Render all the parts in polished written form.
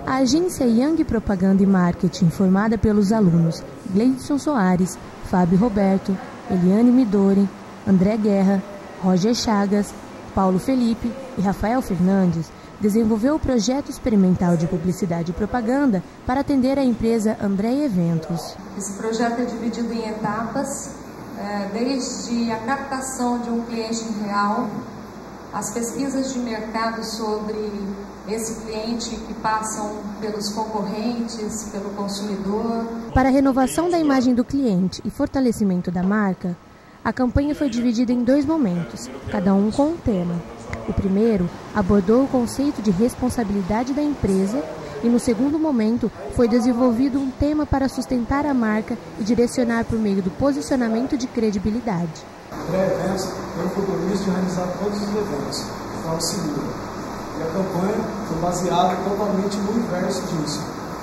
A agência Young Propaganda e Marketing, formada pelos alunos Gleidson Soares, Fábio Roberto, Eliane Midori, André Guerra, Roger Chagas, Paulo Felipe e Rafael Fernandes, desenvolveu o projeto experimental de publicidade e propaganda para atender a empresa André Eventos. Esse projeto é dividido em etapas, desde a captação de um cliente real, as pesquisas de mercado sobre esse cliente que passam pelos concorrentes, pelo consumidor. Para a renovação da imagem do cliente e fortalecimento da marca, a campanha foi dividida em 2 momentos, cada um com um tema. O primeiro abordou o conceito de responsabilidade da empresa e no segundo momento foi desenvolvido um tema para sustentar a marca e direcionar por meio do posicionamento de credibilidade. André Eventos tem o compromisso de realizar todos os eventos de forma segura. E a campanha foi baseada totalmente no inverso disso.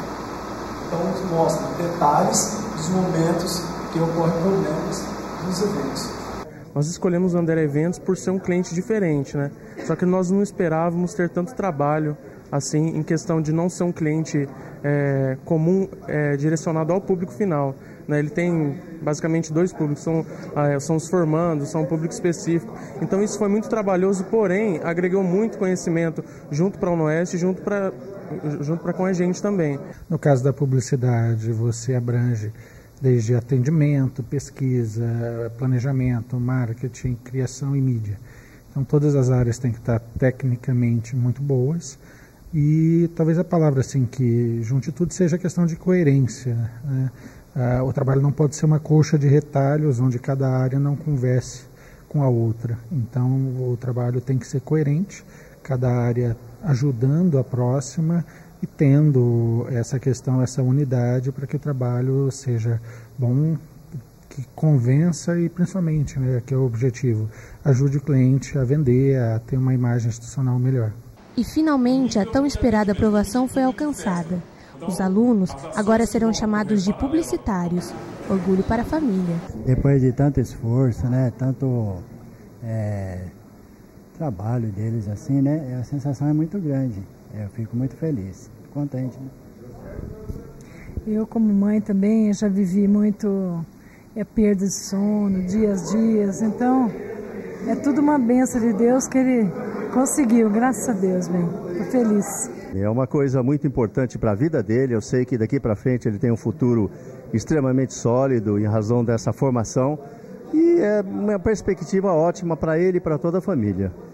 Então, mostra detalhes dos momentos que ocorrem problemas nos eventos. Nós escolhemos o André Eventos por ser um cliente diferente, né? Só que nós não esperávamos ter tanto trabalho assim em questão de não ser um cliente comum direcionado ao público final, né? Ele tem basicamente 2 públicos, são os formandos, são um público específico. Então isso foi muito trabalhoso, porém agregou muito conhecimento junto para a UNOeste, junto para com a gente também. No caso da publicidade, você abrange desde atendimento, pesquisa, planejamento, marketing, criação e mídia. Então todas as áreas têm que estar tecnicamente muito boas e talvez a palavra assim que junte tudo seja a questão de coerência, né? O trabalho não pode ser uma colcha de retalhos onde cada área não converse com a outra. Então o trabalho tem que ser coerente, cada área ajudando a próxima e tendo essa questão, essa unidade para que o trabalho seja bom, que convença e principalmente, né, que é o objetivo, ajude o cliente a vender, a ter uma imagem institucional melhor. E finalmente a tão esperada aprovação foi alcançada. Os alunos agora serão chamados de publicitários, orgulho para a família. Depois de tanto esforço, né, tanto trabalho deles assim, né, a sensação é muito grande. Eu fico muito feliz, contente. Eu como mãe também já vivi muito perda de sono, dias, então é tudo uma bênção de Deus que ele conseguiu, graças a Deus, bem, estou feliz. É uma coisa muito importante para a vida dele, eu sei que daqui para frente ele tem um futuro extremamente sólido em razão dessa formação e é uma perspectiva ótima para ele e para toda a família.